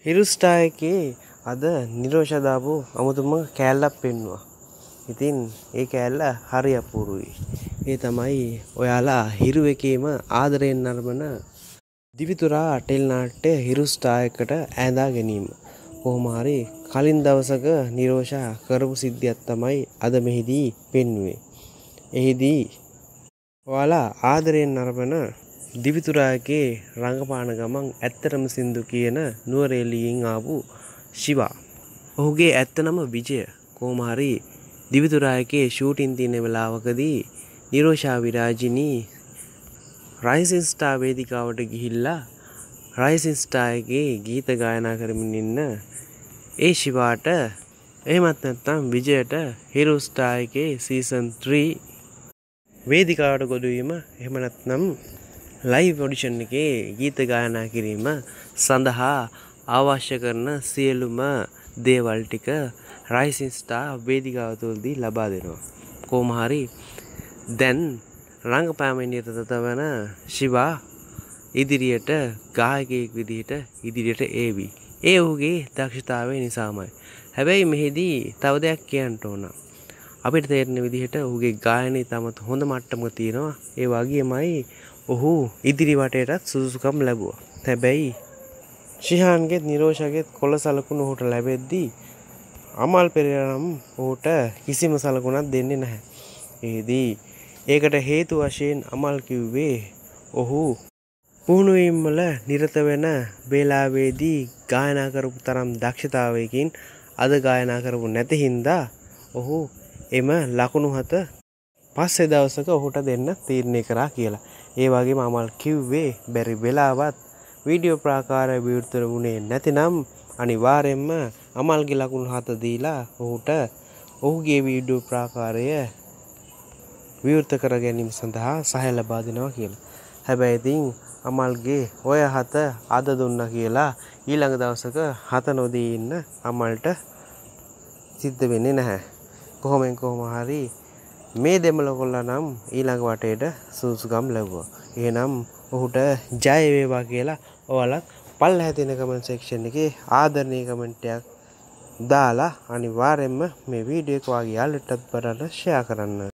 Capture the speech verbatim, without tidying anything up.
හිරු star එකේ අද නිරෝෂා දාපු අමුතුම කෑල්ලක් පෙන්නුවා. ඉතින් ඒ කෑල්ල හරි අපූරුයි. ඒ තමයි ඔයාලා හිරු එකේම ආදරයෙන් නරඹන දිවිතුරා ටෙලි නාට්‍ය හිරු ස්ටාර් එකට ඈඳා ගැනීම. කොහොම හරි කලින් දවසක නිරෝෂා කරපු සිද්ධියක් තමයි අද මෙහිදී පෙන්වුවේ. එහිදී ඔයාලා ආදරයෙන් නරඹන දිවිතුරාගේ රංගපාන ගමන් ඇත්තටම සින්දු කියන නුවරඑළියෙන් ආපු ශිවා. ඔහුගේ ඇත්ත නම විජය. කොහොම හරි දිවිතුරාගේ ෂූටින් තියෙන වෙලාවකදී නිරෝෂා විරාජිනී රයිසින් ස්ටාර් වේදිකාවට ගිහිල්ලා රයිසින් ස්ටාර් එකේ ගීත ගායනා කරමින් ඉන්න ඒ ශිවාට එහෙමත් නැත්නම් විජයට හිරු ස්ටාර් එකේ සීසන් ත්‍රී වේදිකාවට ගොඩවීම එහෙම නැත්නම් ලයිව් ඔඩිෂන් එකේ ගීත ගායනා කිරීම සඳහා අවශ්‍ය කරන සියලුම දේවල් ටික රයිසින් ස්ටාර් වේදිකාව තුළදී ලබා දෙනවා. කොහොම හරි දැන් රංගපෑමෙන් නිරත වන ශිවා ඉදිරියට ගායකයෙක් විදිහට ඉදිරියට ඒවි. ඒ ඔහුගේ දක්ෂතාවය නිසාමයි. හැබැයි මෙහිදී තව දෙයක් කියන්න ඕන. අපිට තේරෙන විදිහට ඔහුගේ ගායනය තමත් හොඳ මට්ටමක තියෙනවා. ඒ වගේමයි ඔහු ඉදිරි වටේටත් සුදුසුකම් ලැබුවා. හැබැයි ශිහාන්ගේ නිරෝෂාගේ කොළ සලකුණු ඔහුට ලැබෙද්දී අමල් පෙරේරා නම් ඔහුට කිසිම සලකුණක් දෙන්නේ නැහැ. එෙහිදී ඒකට හේතු වශයෙන් අමල් කිව්වේ ඔහු පුහුණුවීම් වල නිරත වෙන වේලාවේදී ගායනා කරපු තරම් දක්ෂතාවයකින් අද ගායනා කරපු නැති හින්දා ඔහු එම ලකුණු හත පස්සේ දවසක ඔහුට දෙන්න තීරණය කරා කියලා. ඒ වගේම අමල් කිව්වේ බැරි වෙලාවත් වීඩියෝ ප්‍රාකාරය විවෘත වුණේ නැතිනම් අනිවාර්යයෙන්ම අමල්ගේ ලකුණු හත දීලා ඔහුට ඔහුගේ වීඩියෝ ප්‍රාකාරය විවෘත කර ගැනීම සඳහා සහාය ලබා දෙනවා කියලා. හැබැයි ඉතින් අමල්ගේ ඔය හත අද දුන්නා කියලා ඊළඟ දවසක හත නොදී ඉන්න අමල්ට සිද්ධ වෙන්නේ නැහැ. කොහොමෙන් කොහොම හරි මේ දෙමළ කොල්ලා නම් ඊළඟ වටේට සුදුසුකම් ලැබුවා. එහෙනම් ඔහුට ජය වේවා කියලා ඔයාලත් පල්ලෙහා තියෙන කමෙන්ට් සෙක්ෂන් එකේ ආදරණීය කමෙන්ට් එකක් දාලා අනිවාර්යයෙන්ම මේ වීඩියෝ එක ඔයාගේ යාළුවන්ටත් බලන්න ෂෙයා කරන්න.